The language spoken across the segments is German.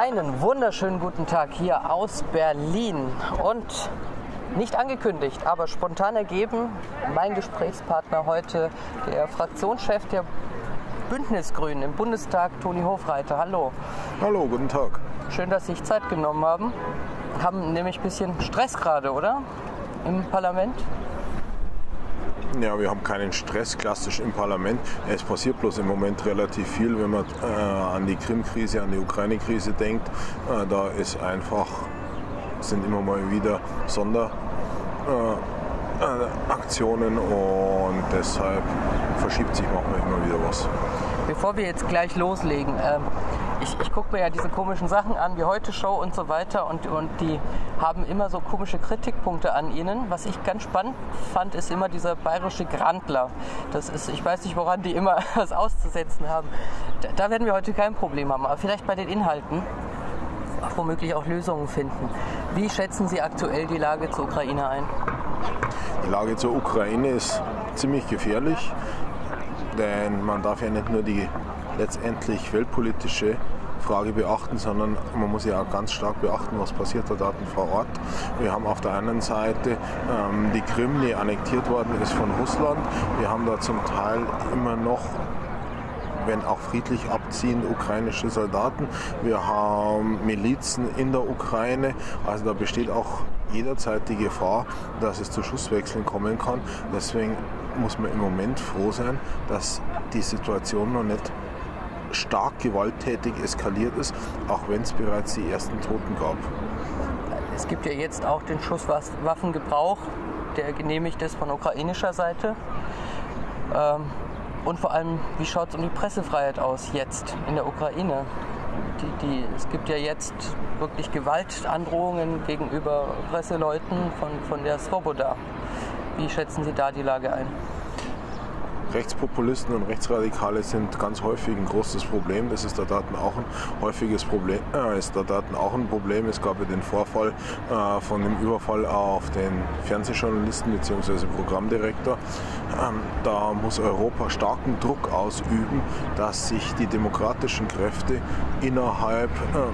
Einen wunderschönen guten Tag hier aus Berlin und nicht angekündigt, aber spontan ergeben, mein Gesprächspartner heute, der Fraktionschef der Bündnisgrünen im Bundestag, Toni Hofreiter. Hallo. Hallo, guten Tag. Schön, dass Sie sich Zeit genommen haben. Haben nämlich ein bisschen Stress gerade, oder? Im Parlament? Ja, wir haben keinen Stress klassisch im Parlament. Es passiert bloß im Moment relativ viel, wenn man an die Krim-Krise, an die Ukraine-Krise denkt. Da sind immer mal wieder Sonderaktionen und deshalb verschiebt sich manchmal immer wieder was. Bevor wir jetzt gleich loslegen, ich gucke mir ja diese komischen Sachen an, wie Heute Show und so weiter und die haben immer so komische Kritikpunkte an ihnen. Was ich ganz spannend fand, ist immer dieser bayerische Grandler. Das ist, ich weiß nicht, woran die immer was auszusetzen haben. Da werden wir heute kein Problem haben, aber vielleicht bei den Inhalten womöglich auch Lösungen finden. Wie schätzen Sie aktuell die Lage zur Ukraine ein? Die Lage zur Ukraine ist ziemlich gefährlich, denn man darf ja nicht nur die letztendlich weltpolitische Frage beachten, sondern man muss ja auch ganz stark beachten, was passiert da vor Ort. Wir haben auf der einen Seite die Krim, die annektiert worden ist von Russland. Wir haben da zum Teil immer noch, wenn auch friedlich abziehende ukrainische Soldaten. Wir haben Milizen in der Ukraine. Also da besteht auch jederzeit die Gefahr, dass es zu Schusswechseln kommen kann. Deswegen muss man im Moment froh sein, dass die Situation noch nicht stark gewalttätig eskaliert ist, auch wenn es bereits die ersten Toten gab. Es gibt ja jetzt auch den Schusswaffengebrauch, der genehmigt ist von ukrainischer Seite. Und vor allem, wie schaut es um die Pressefreiheit aus jetzt in der Ukraine? Es gibt ja jetzt wirklich Gewaltandrohungen gegenüber Presseleuten von der Svoboda. Wie schätzen Sie da die Lage ein? Rechtspopulisten und Rechtsradikale sind ganz häufig ein großes Problem. Das ist da Daten auch ein häufiges Problem. Es gab ja den Vorfall von dem Überfall auf den Fernsehjournalisten bzw. Programmdirektor. Da muss Europa starken Druck ausüben, dass sich die demokratischen Kräfte innerhalb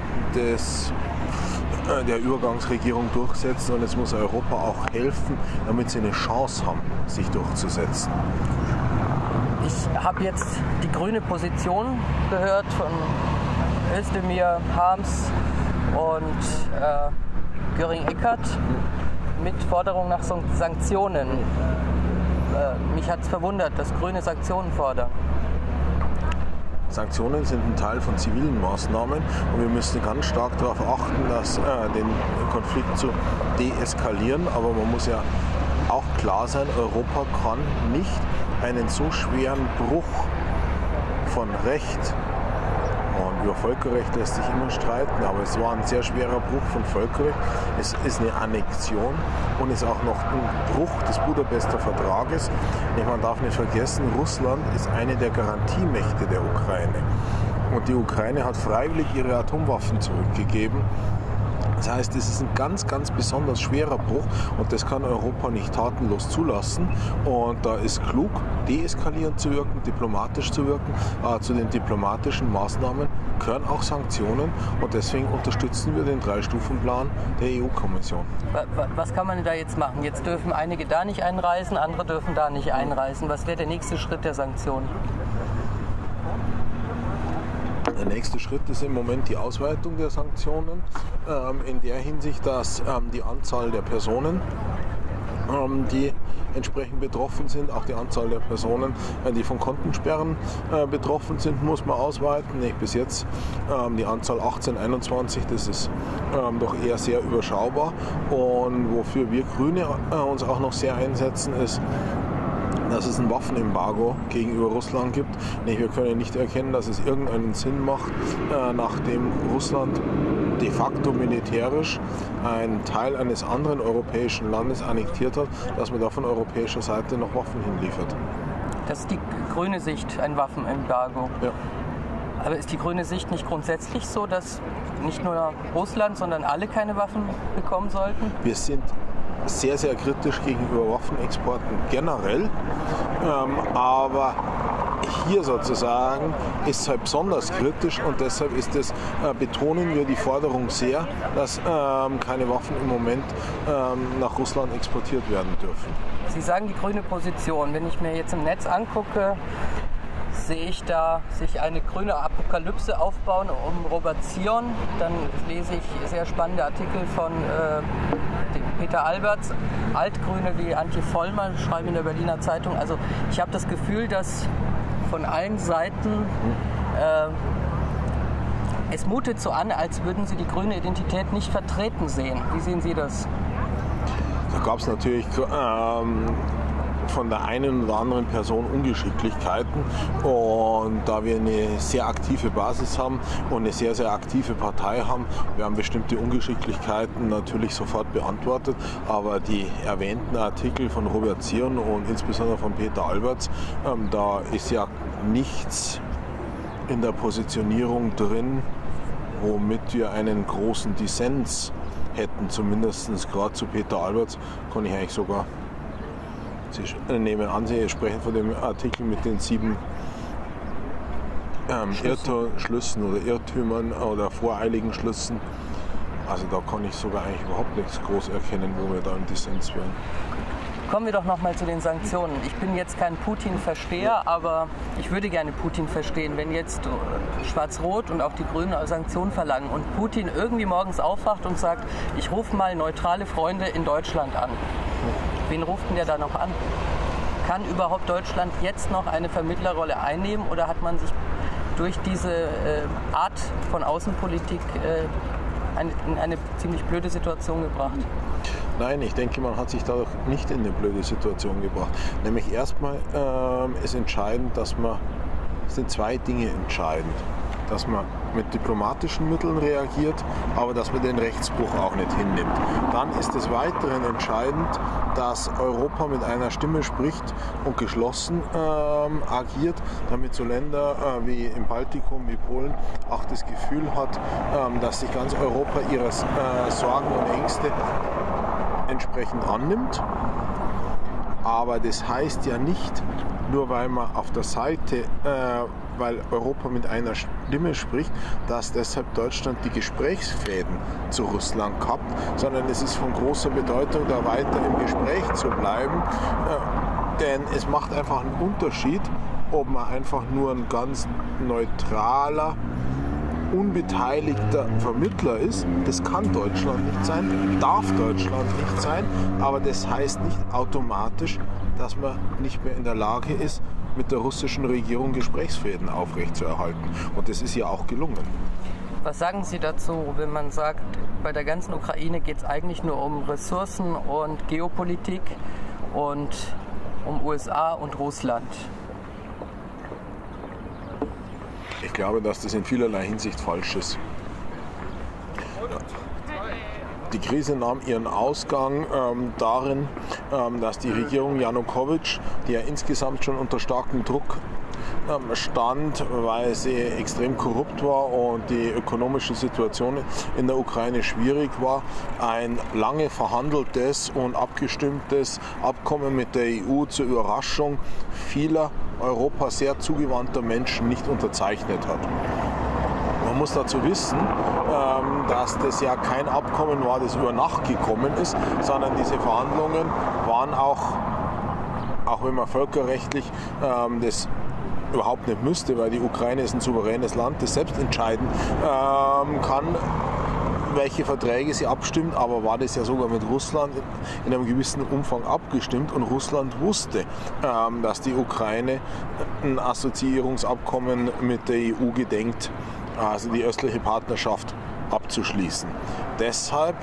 der Übergangsregierung durchsetzen, und es muss Europa auch helfen, damit sie eine Chance haben, sich durchzusetzen. Ich habe jetzt die grüne Position gehört von Özdemir, Harms und Göring-Eckardt mit Forderung nach Sanktionen. Mich hat es verwundert, dass Grüne Sanktionen fordern. Sanktionen sind ein Teil von zivilen Maßnahmen und wir müssen ganz stark darauf achten, den Konflikt zu deeskalieren. Aber man muss ja auch klar sein, Europa kann nicht einen so schweren Bruch von Recht, und über Völkerrecht lässt sich immer streiten, aber es war ein sehr schwerer Bruch von Völkerrecht. Es ist eine Annexion und ist auch noch ein Bruch des Budapester Vertrages. Man darf nicht vergessen, Russland ist eine der Garantiemächte der Ukraine. Und die Ukraine hat freiwillig ihre Atomwaffen zurückgegeben. Das heißt, es ist ein ganz, ganz besonders schwerer Bruch und das kann Europa nicht tatenlos zulassen. Und da ist klug, deeskalierend zu wirken, diplomatisch zu wirken. Zu den diplomatischen Maßnahmen gehören auch Sanktionen und deswegen unterstützen wir den 3-Stufen-Plan der EU-Kommission. Was kann man denn da jetzt machen? Jetzt dürfen einige da nicht einreisen, andere dürfen da nicht einreisen. Was wäre der nächste Schritt der Sanktionen? Der nächste Schritt ist im Moment die Ausweitung der Sanktionen, in der Hinsicht, dass die Anzahl der Personen, die entsprechend betroffen sind, auch die Anzahl der Personen, die von Kontensperren betroffen sind, muss man ausweiten. Bis jetzt die Anzahl 18, 21, das ist doch eher sehr überschaubar. Und wofür wir Grüne uns auch noch sehr einsetzen, ist, dass es ein Waffenembargo gegenüber Russland gibt. Wir können nicht erkennen, dass es irgendeinen Sinn macht, nachdem Russland de facto militärisch einen Teil eines anderen europäischen Landes annektiert hat, dass man da von europäischer Seite noch Waffen hinliefert. Das ist die grüne Sicht, ein Waffenembargo. Ja. Aber ist die grüne Sicht nicht grundsätzlich so, dass nicht nur Russland, sondern alle keine Waffen bekommen sollten? Wir sind sehr, sehr kritisch gegenüber Waffenexporten generell, aber hier sozusagen ist es halt besonders kritisch und deshalb betonen wir die Forderung sehr, dass keine Waffen im Moment nach Russland exportiert werden dürfen. Sie sagen die grüne Position. Wenn ich mir jetzt im Netz angucke, sehe ich da sich eine grüne Apokalypse aufbauen um Robert Zion. Dann lese ich sehr spannende Artikel von Peter Alberts, Altgrüne wie Antje Vollmer, schreiben in der Berliner Zeitung. Also ich habe das Gefühl, dass von allen Seiten es mutet so an, als würden sie die grüne Identität nicht vertreten sehen. Wie sehen Sie das? Da gab es natürlich von der einen oder anderen Person Ungeschicklichkeiten und da wir eine sehr aktive Basis haben und eine sehr, sehr aktive Partei haben, wir haben bestimmte Ungeschicklichkeiten natürlich sofort beantwortet, aber die erwähnten Artikel von Robert Zion und insbesondere von Peter Alberts, da ist ja nichts in der Positionierung drin, womit wir einen großen Dissens hätten, zumindest gerade zu Peter Alberts, kann ich eigentlich sogar nehmen an, Sie sprechen von dem Artikel mit den 7 Schlüssen oder Irrtümern oder voreiligen Schlüssen. Also da kann ich sogar eigentlich überhaupt nichts groß erkennen, wo wir da im Dissens wären. Kommen wir doch nochmal zu den Sanktionen. Ich bin jetzt kein Putin-Versteher, aber ich würde gerne Putin verstehen, wenn jetzt Schwarz-Rot und auch die Grünen Sanktionen verlangen und Putin irgendwie morgens aufwacht und sagt, ich rufe mal neutrale Freunde in Deutschland an. Wen ruft denn der da noch an? Kann überhaupt Deutschland jetzt noch eine Vermittlerrolle einnehmen oder hat man sich durch diese Art von Außenpolitik in eine ziemlich blöde Situation gebracht? Nein, ich denke, man hat sich dadurch nicht in eine blöde Situation gebracht. Nämlich erstmal ist entscheidend, es sind 2 Dinge entscheidend. Dass man mit diplomatischen Mitteln reagiert, aber dass man den Rechtsbruch auch nicht hinnimmt. Dann ist des Weiteren entscheidend, dass Europa mit einer Stimme spricht und geschlossen agiert, damit so Länder wie im Baltikum, wie Polen auch das Gefühl hat, dass sich ganz Europa ihrer Sorgen und Ängste entsprechend annimmt. Aber das heißt ja nicht, nur weil man auf der Seite, weil Europa mit einer Stimme spricht, dass deshalb Deutschland die Gesprächsfäden zu Russland kappt, sondern es ist von großer Bedeutung, da weiter im Gespräch zu bleiben. Denn es macht einfach einen Unterschied, ob man einfach nur ein ganz neutraler, unbeteiligter Vermittler ist. Das kann Deutschland nicht sein, darf Deutschland nicht sein, aber das heißt nicht automatisch, dass man nicht mehr in der Lage ist, mit der russischen Regierung Gesprächsfäden aufrechtzuerhalten. Und das ist ja auch gelungen. Was sagen Sie dazu, wenn man sagt, bei der ganzen Ukraine geht es eigentlich nur um Ressourcen und Geopolitik und um USA und Russland? Ich glaube, dass das in vielerlei Hinsicht falsch ist. Die Krise nahm ihren Ausgang darin, dass die Regierung Janukowitsch, die ja insgesamt schon unter starkem Druck stand, weil sie extrem korrupt war und die ökonomische Situation in der Ukraine schwierig war, ein lange verhandeltes und abgestimmtes Abkommen mit der EU zur Überraschung vieler Europa sehr zugewandter Menschen nicht unterzeichnet hat. Man muss dazu wissen, dass das ja kein Abkommen war, das über Nacht gekommen ist, sondern diese Verhandlungen waren auch wenn man völkerrechtlich das überhaupt nicht müsste, weil die Ukraine ist ein souveränes Land, das selbst entscheiden kann, welche Verträge sie abstimmt, aber war das ja sogar mit Russland in einem gewissen Umfang abgestimmt und Russland wusste, dass die Ukraine ein Assoziierungsabkommen mit der EU gedenkt, also die östliche Partnerschaft abzuschließen. Deshalb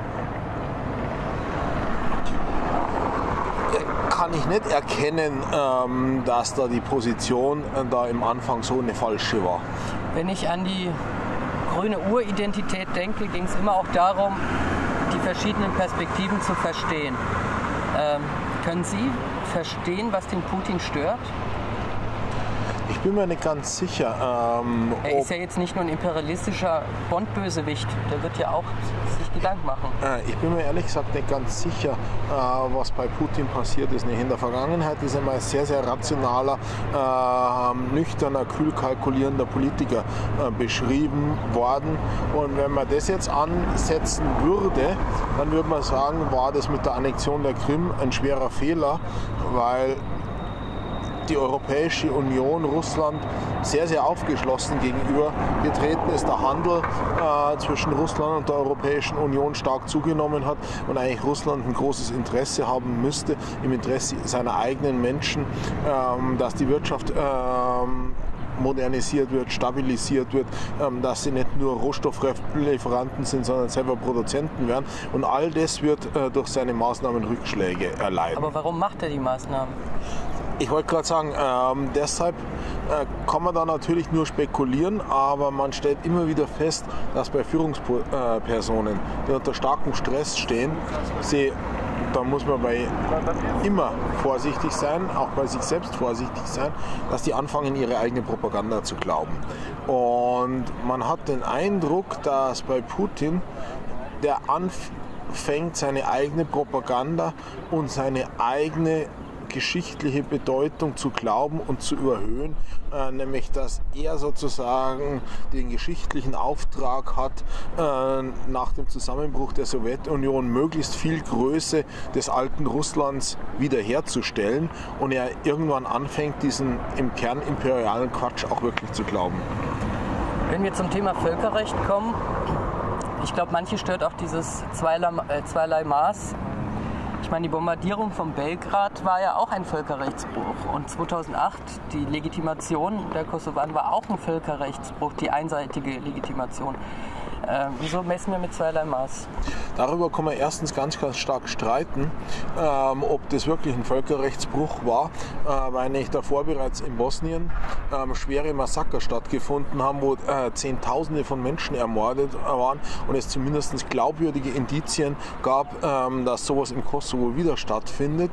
kann ich nicht erkennen, dass da die Position da im Anfang so eine falsche war. Wenn ich an die grüne Uridentität denke, ging es immer auch darum, die verschiedenen Perspektiven zu verstehen. Können Sie verstehen, was den Putin stört? Ich Ich bin mir nicht ganz sicher. Er ist ja jetzt nicht nur ein imperialistischer Bond-Bösewicht, der wird ja auch sich Gedanken machen. Ich bin mir ehrlich gesagt nicht ganz sicher, was bei Putin passiert ist. In der Vergangenheit ist er mal ein sehr, sehr rationaler, nüchterner, kühl kalkulierender Politiker beschrieben worden. Und wenn man das jetzt ansetzen würde, dann würde man sagen, war das mit der Annexion der Krim ein schwerer Fehler, weil die Europäische Union Russland sehr, sehr aufgeschlossen gegenüber getreten ist. Der Handel zwischen Russland und der Europäischen Union stark zugenommen hat und eigentlich Russland ein großes Interesse haben müsste, im Interesse seiner eigenen Menschen, dass die Wirtschaft modernisiert wird, stabilisiert wird, dass sie nicht nur Rohstofflieferanten sind, sondern selber Produzenten werden. Und all das wird durch seine Maßnahmen Rückschläge erleiden. Aber warum macht er die Maßnahmen? Ich wollte gerade sagen, deshalb kann man da natürlich nur spekulieren, aber man stellt immer wieder fest, dass bei Führungspersonen, die unter starkem Stress stehen, da muss man immer vorsichtig sein, auch bei sich selbst vorsichtig sein, dass die anfangen, ihre eigene Propaganda zu glauben. Und man hat den Eindruck, dass bei Putin der anfängt, seine eigene Propaganda und seine eigene geschichtliche Bedeutung zu glauben und zu überhöhen, nämlich dass er sozusagen den geschichtlichen Auftrag hat, nach dem Zusammenbruch der Sowjetunion möglichst viel Größe des alten Russlands wiederherzustellen und er irgendwann anfängt, diesen im Kern imperialen Quatsch auch wirklich zu glauben. Wenn wir zum Thema Völkerrecht kommen, ich glaube, manche stört auch dieses zweierlei Maß. Ich meine, die Bombardierung von Belgrad war ja auch ein Völkerrechtsbruch. Und 2008, die Legitimation der Kosovaren war auch ein Völkerrechtsbruch, die einseitige Legitimation. Wieso messen wir mit zweierlei Maß? Darüber kann man erstens ganz, ganz stark streiten, ob das wirklich ein Völkerrechtsbruch war, weil nicht davor bereits in Bosnien schwere Massaker stattgefunden haben, wo Zehntausende von Menschen ermordet waren und es zumindest glaubwürdige Indizien gab, dass sowas im Kosovo wieder stattfindet.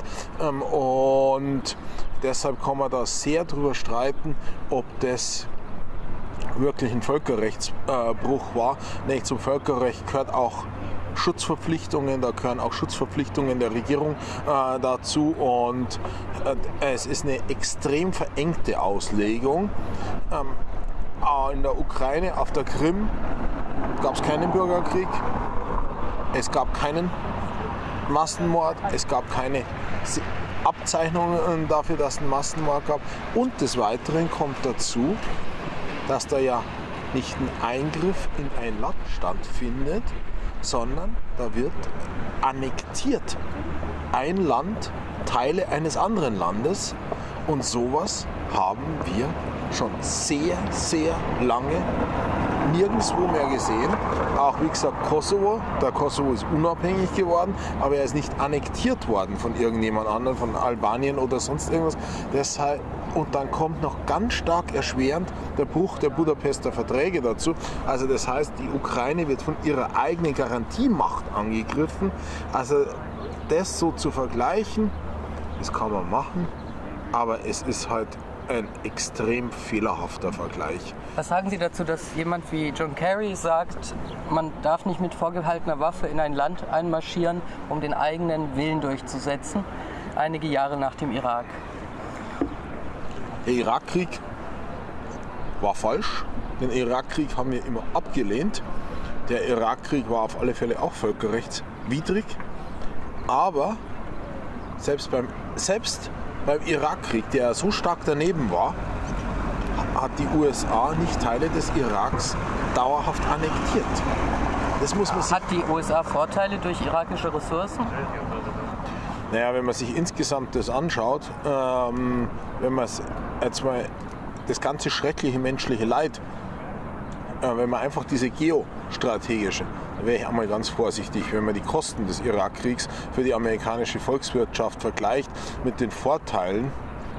Und deshalb kann man da sehr drüber streiten, ob das wirklich ein Völkerrechtsbruch war. Nämlich zum Völkerrecht gehört auch Schutzverpflichtungen, da gehören auch Schutzverpflichtungen der Regierung dazu und es ist eine extrem verengte Auslegung. In der Ukraine, auf der Krim gab es keinen Bürgerkrieg, es gab keinen Massenmord, es gab keine Abzeichnungen dafür, dass es einen Massenmord gab und des Weiteren kommt dazu, dass da ja nicht ein Eingriff in ein Land stattfindet, sondern da wird annektiert ein Land, Teile eines anderen Landes und sowas haben wir schon sehr, sehr lange nirgendwo mehr gesehen. Auch wie gesagt Kosovo, der Kosovo ist unabhängig geworden, aber er ist nicht annektiert worden von irgendjemand anderem, von Albanien oder sonst irgendwas. Deshalb, und dann kommt noch ganz stark erschwerend der Bruch der Budapester Verträge dazu. Also das heißt, die Ukraine wird von ihrer eigenen Garantiemacht angegriffen. Also das so zu vergleichen, das kann man machen, aber es ist halt ein extrem fehlerhafter Vergleich. Was sagen Sie dazu, dass jemand wie John Kerry sagt, man darf nicht mit vorgehaltener Waffe in ein Land einmarschieren, um den eigenen Willen durchzusetzen, einige Jahre nach dem Irak? Der Irakkrieg war falsch. Den Irakkrieg haben wir immer abgelehnt. Der Irakkrieg war auf alle Fälle auch völkerrechtswidrig. Aber selbst beim Irakkrieg, der so stark daneben war, hat die USA nicht Teile des Iraks dauerhaft annektiert. Das muss man Hat die USA Vorteile durch irakische Ressourcen? Naja, wenn man sich insgesamt das anschaut, wenn man jetzt mal das ganze schreckliche menschliche Leid, wenn man einfach diese geostrategische, da wäre ich einmal ganz vorsichtig, wenn man die Kosten des Irakkriegs für die amerikanische Volkswirtschaft vergleicht mit den Vorteilen.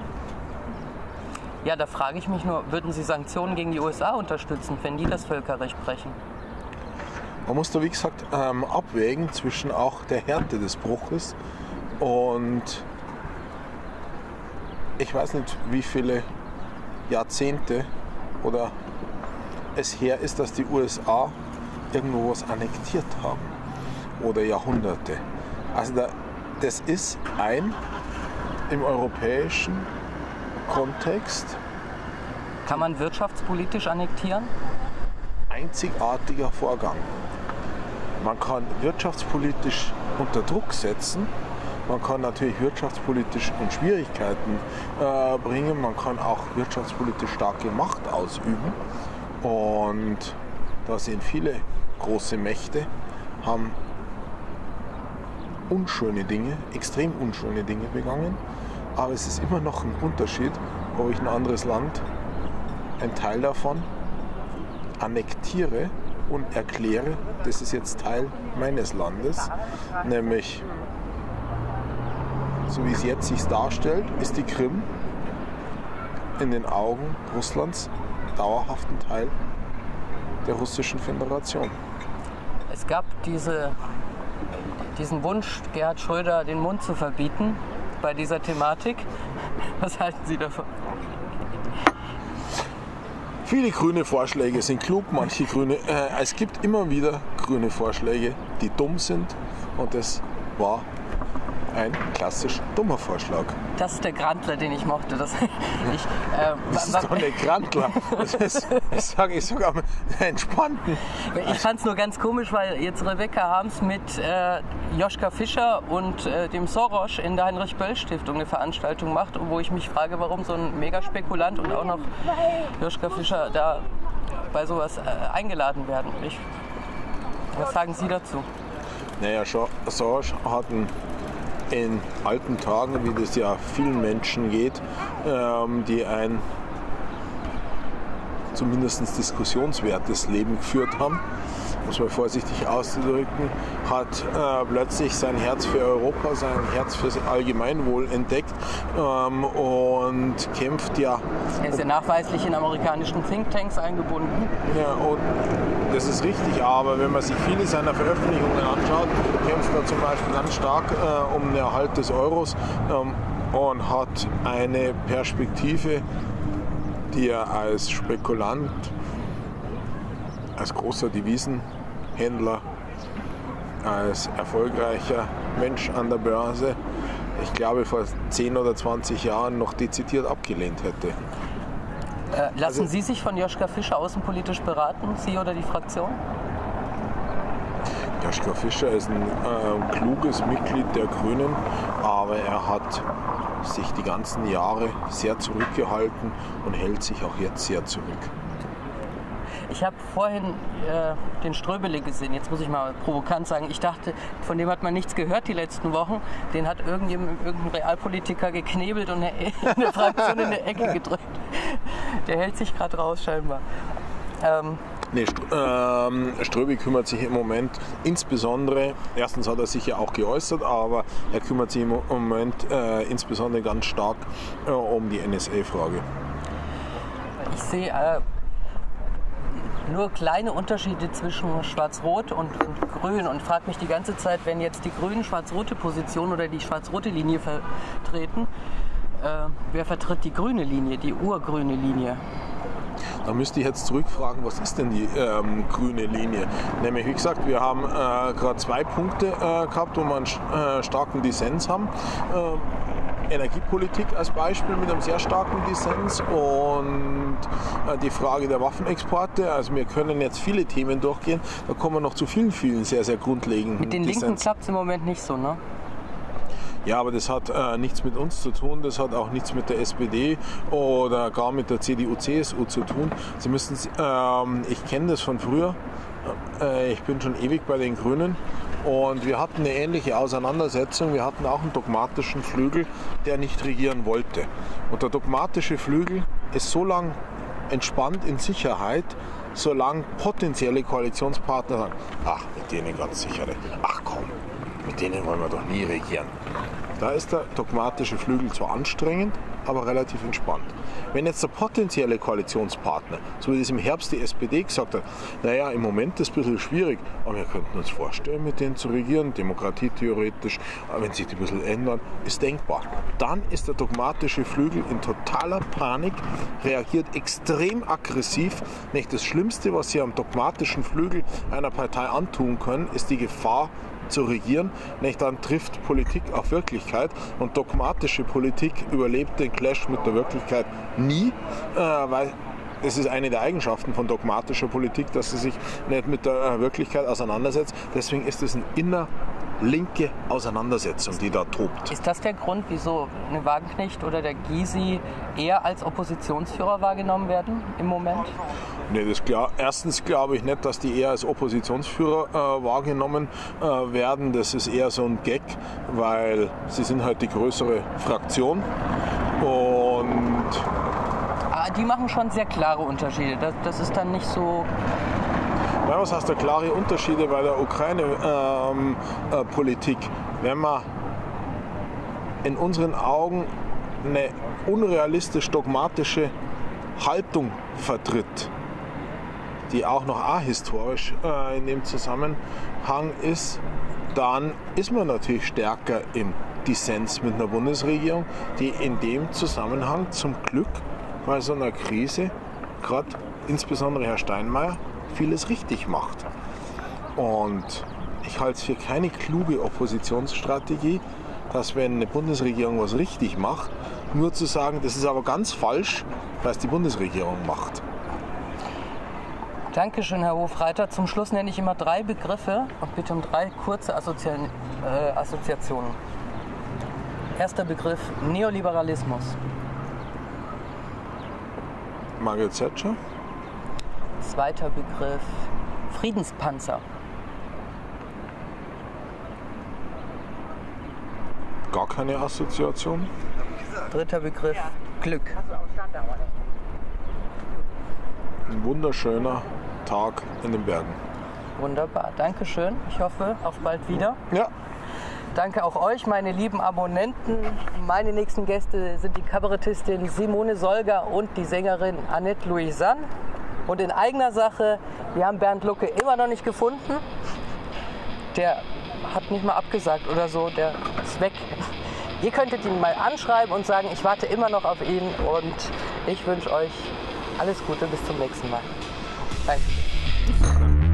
Ja, da frage ich mich nur, würden Sie Sanktionen gegen die USA unterstützen, wenn die das Völkerrecht brechen? Man muss da, wie gesagt, abwägen zwischen auch der Härte des Bruches und ich weiß nicht, wie viele Jahrzehnte oder es her ist, dass die USA irgendwo was annektiert haben oder Jahrhunderte. Also das ist ein im europäischen Kontext Kann man wirtschaftspolitisch annektieren? Einzigartiger Vorgang. Man kann wirtschaftspolitisch unter Druck setzen, man kann natürlich wirtschaftspolitisch in Schwierigkeiten bringen, man kann auch wirtschaftspolitisch starke Macht ausüben. Und da sind viele große Mächte, haben unschöne Dinge, extrem unschöne Dinge begangen. Aber es ist immer noch ein Unterschied, ob ich ein anderes Land, einen Teil davon, annektiere und erkläre, das ist jetzt Teil meines Landes. Nämlich, so wie es jetzt sich darstellt, ist die Krim in den Augen Russlands dauerhaft ein Teil der Russischen Föderation. Es gab diesen Wunsch, Gerhard Schröder den Mund zu verbieten bei dieser Thematik. Was halten Sie davon? Viele grüne Vorschläge sind klug, manche grüne. Es gibt immer wieder grüne Vorschläge, die dumm sind, und das war ein klassisch dummer Vorschlag. Das ist der Grantler, den ich mochte. Das ist doch nicht Grantler. Ich sage sogar entspannten. Ich fand es nur ganz komisch, weil jetzt Rebecca Harms mit Joschka Fischer und dem Soros in der Heinrich-Böll-Stiftung eine Veranstaltung macht, wo ich mich frage, warum so ein Megaspekulant und auch noch Joschka Fischer da bei sowas eingeladen werden. Was sagen Sie dazu? Naja, Soros hat in alten Tagen, wie das ja vielen Menschen geht, die ein zumindest diskussionswertes Leben geführt haben, muss man vorsichtig auszudrücken, hat plötzlich sein Herz für Europa, sein Herz für das Allgemeinwohl entdeckt und kämpft ja. Er ist ja nachweislich in amerikanischen Thinktanks eingebunden. Ja, und das ist richtig, aber wenn man sich viele seiner Veröffentlichungen anschaut, kämpft er zum Beispiel ganz stark um den Erhalt des Euros und hat eine Perspektive, die er als Spekulant, als großer Devisenhändler, als erfolgreicher Mensch an der Börse, ich glaube vor 10 oder 20 Jahren noch dezidiert abgelehnt hätte. Lassen Sie sich von Joschka Fischer außenpolitisch beraten, Sie oder die Fraktion? Joschka Fischer ist ein kluges Mitglied der Grünen, aber er hat sich die ganzen Jahre sehr zurückgehalten und hält sich auch jetzt sehr zurück. Ich habe vorhin den Ströbele gesehen, jetzt muss ich mal provokant sagen, ich dachte, von dem hat man nichts gehört die letzten Wochen, den hat irgendein Realpolitiker geknebelt und eine Fraktion in der Ecke gedrückt. Der hält sich gerade raus scheinbar. Nee, Ströby kümmert sich im Moment insbesondere, erstens hat er sich ja auch geäußert, aber er kümmert sich im Moment insbesondere ganz stark um die NSA-Frage. Ich sehe nur kleine Unterschiede zwischen Schwarz-Rot und Grün und frage mich die ganze Zeit, wenn jetzt die Grünen schwarz-rote Position oder die schwarz-rote Linie vertreten, wer vertritt die grüne Linie, die urgrüne Linie? Da müsste ich jetzt zurückfragen, was ist denn die grüne Linie? Nämlich, wie gesagt, wir haben gerade 2 Punkte gehabt, wo wir einen starken Dissens haben. Energiepolitik als Beispiel mit einem sehr starken Dissens und die Frage der Waffenexporte. Also wir können jetzt viele Themen durchgehen, da kommen wir noch zu vielen sehr, sehr grundlegenden Mit den Dissens. Linken klappt es im Moment nicht so, ne? Ja, aber das hat nichts mit uns zu tun, das hat auch nichts mit der SPD oder gar mit der CDU, CSU zu tun. Sie müssen, ich kenne das von früher, ich bin schon ewig bei den Grünen und wir hatten eine ähnliche Auseinandersetzung. Wir hatten auch einen dogmatischen Flügel, der nicht regieren wollte. Und der dogmatische Flügel ist so lang entspannt in Sicherheit, solange potenzielle Koalitionspartner sagen, ach, mit denen ganz sicher nicht, ach komm, mit denen wollen wir doch nie regieren. Da ist der dogmatische Flügel zwar anstrengend, aber relativ entspannt. Wenn jetzt der potenzielle Koalitionspartner, so wie das im Herbst die SPD gesagt hat, naja, im Moment ist es ein bisschen schwierig, aber wir könnten uns vorstellen, mit denen zu regieren, Demokratie theoretisch, wenn sich die ein bisschen ändern, ist denkbar. Dann ist der dogmatische Flügel in totaler Panik, reagiert extrem aggressiv. Nicht das Schlimmste, was sie am dogmatischen Flügel einer Partei antun können, ist die Gefahr zu regieren. Nicht, dann trifft Politik auf Wirklichkeit und dogmatische Politik überlebt den Clash mit der Wirklichkeit nie, weil es ist eine der Eigenschaften von dogmatischer Politik, dass sie sich nicht mit der Wirklichkeit auseinandersetzt. Deswegen ist es eine innerlinke Auseinandersetzung, die da tobt. Ist das der Grund, wieso eine Wagenknecht oder der Gysi eher als Oppositionsführer wahrgenommen werden im Moment? Nee, erstens glaube ich nicht, dass die eher als Oppositionsführer wahrgenommen werden. Das ist eher so ein Gag, weil sie sind halt die größere Fraktion. Und die machen schon sehr klare Unterschiede. Das ist dann nicht so... Ja, was heißt da klare Unterschiede bei der Ukraine-Politik? Wenn man in unseren Augen eine unrealistisch dogmatische Haltung vertritt, die auch noch ahistorisch in dem Zusammenhang ist, dann ist man natürlich stärker im Dissens mit einer Bundesregierung, die in dem Zusammenhang zum Glück bei so einer Krise, gerade insbesondere Herr Steinmeier, vieles richtig macht. Und ich halte es für keine kluge Oppositionsstrategie, dass wenn eine Bundesregierung was richtig macht, nur zu sagen, das ist aber ganz falsch, weil es die Bundesregierung macht. Dankeschön, Herr Hofreiter. Zum Schluss nenne ich immer 3 Begriffe und bitte um 3 kurze Assoziationen. Erster Begriff, Neoliberalismus. Margaret Thatcher. Zweiter Begriff, Friedenspanzer. Gar keine Assoziation. Dritter Begriff, Glück. Ein wunderschöner Tag in den Bergen. Wunderbar, Dankeschön. Ich hoffe, auf bald wieder. Ja. Danke auch euch, meine lieben Abonnenten. Meine nächsten Gäste sind die Kabarettistin Simone Solger und die Sängerin Annette Louisanne. Und in eigener Sache, wir haben Bernd Lucke immer noch nicht gefunden. Der hat nicht mal abgesagt oder so, der ist weg. Ihr könntet ihn mal anschreiben und sagen, ich warte immer noch auf ihn und ich wünsche euch alles Gute, bis zum nächsten Mal. Danke.